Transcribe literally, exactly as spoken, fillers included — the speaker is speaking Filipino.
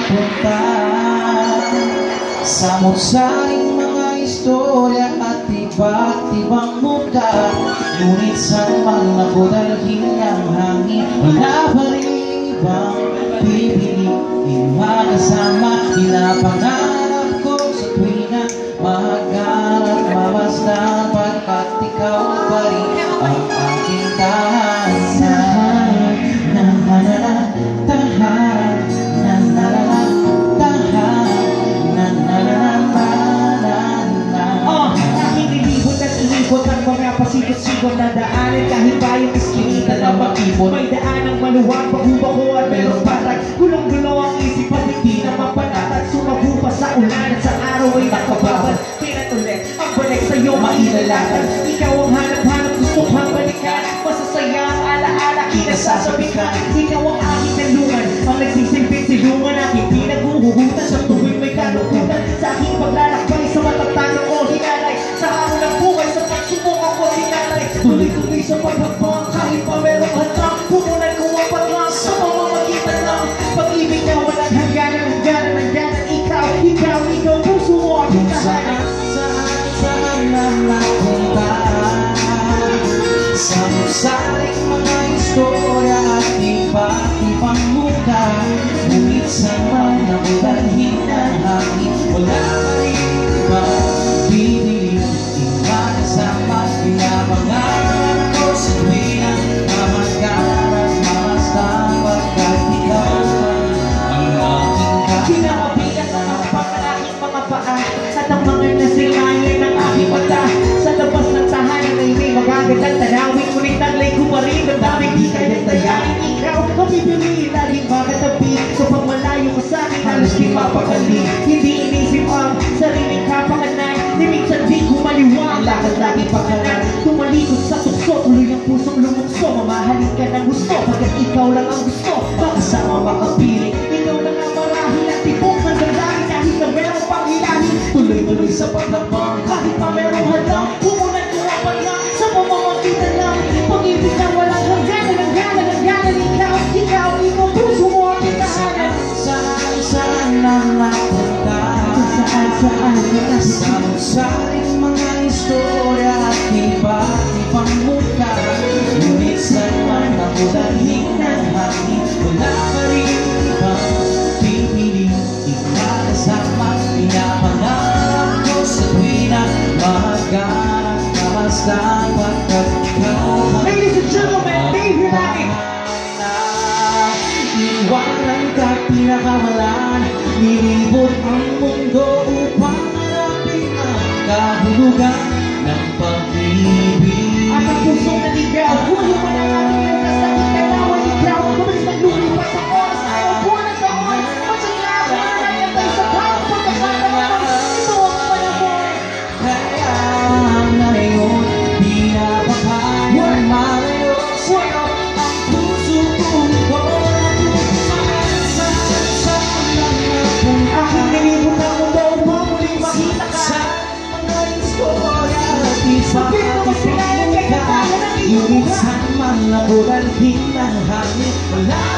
napunta. Samot-saring mga istorya at iba't ibang muka, ngunit saan man napudalhin ang hangin, wala pa rin ibang pipili. Imakasama, pinapangarap ko sa tuwing mahagkan at mamasdan, pagkat ikaw pa rin ang aking tahanan. Na-na-na-na, tahanan, na-na-na-na, tahanan, na-na-na-na-na-na. Oh, aking nilibot at inibot ang mga pasikot-sikot na daanan, kahit pa yung iskinita na makibot. May daanang maluwag, bago-bako at meron patag, gulong-gulo ang isip at hindi na mapanatag. Sumabu pa sa ulan at sa araw ay nakababad. Pinatulit ang balik sa'yo mailalatan. Ikaw ang hanap-hanap, gusto kang balikan. Masasaya ang alaala, kinasasabi ka. Ikaw ang aking talungan, ang nagsisilpit-silungan, aking pinaghuhugutan sa tuwing may kalukutan. Sa aking paglalakbay sa matatanong o hinalay, sa araw ng buhay, sa pagsubok ako hinalay. Tuloy-tuloy sa paghapang, kahit pa merong hatang, pununan ko ang patlang sa mamamagitan lang. Pag-ibig na walang hangganan, hangganan, hangganan. Ikaw, ikaw, ikaw, puso mo aking tahanan. Saan, saan na napunta? Samot-saring mga istorya at iba't ibang muka, ngunit saan man napudalhin ang hangin, wala pa rin ibang pipili. Imakasama, pinapangarap ko sa tuwing mahagkan at mamasdan, pagkat ikaw ang aking Kinakabilang ang mga pangalaking mga paa at ang mga nasingayan ng aking mata. Sa labas ng tahanan ay may magagandang tanawin, ngunit taglay ko pa rin ang daming di kaya tayain. Ikaw ang pipiliin laging makatabi, so pag malayo ka sa akin halos di mapakali. Hindi inisip ang sariling kapakanan, ni minsan di ko maliwang lakad lagi pakanan. Tumalikod sa tukso, tuloy ang pusong lumukso, mamahalin ka ng gusto, pagkat ikaw lang ang gusto, makasama makapili. Ikaw lang ang marahil at tibok ng damdamin, kahit na merong panghilahin. Tuloy-tuloy sa paglabang, kahit pa merong hadang, pumunan ko ang paglang sa mamamagitan lang. Pag-ibig na walang hangganan, hangganan, hangganan. Ikaw, ikaw, ikaw, puso mo aking tahanan. Saan, saan na napunta? Saan, saan, saan. Samot-saring mga istorya at iba't ibang muka, ngunit saan man napudalhin ang hangin, wala pa rin ibang pipili. Imakasama, pinapangarap ko sa tuwing mahagkan at mamasdan, pagkat ikaw Ladies and gentlemen, Dave Hilani. Iwanan ka pinakawalan, nilibot ang mundo upang harapin ang kahulugan ng pag-ibig. At ang pusong naligaw, hulo mo ng aking ilukas na ikalawan. Ikaw, kumalis maglulupas ang oras, ayaw buwan at taon. Masyadlaw na nangyatay sa tao pagkakataon. Ito ang panahon. Kaya ngayon, di na bakayan malayo sa'yo ang puso kong ito. Saan, saan lang napunta? Aking nilibot ang mundo upang muling makita ka. Sa mga istorya at iba't Sabihin mo ibang mas pinayang kay katayan ng iyong ngunit mukha. saan man napudalhin ang hangin, wala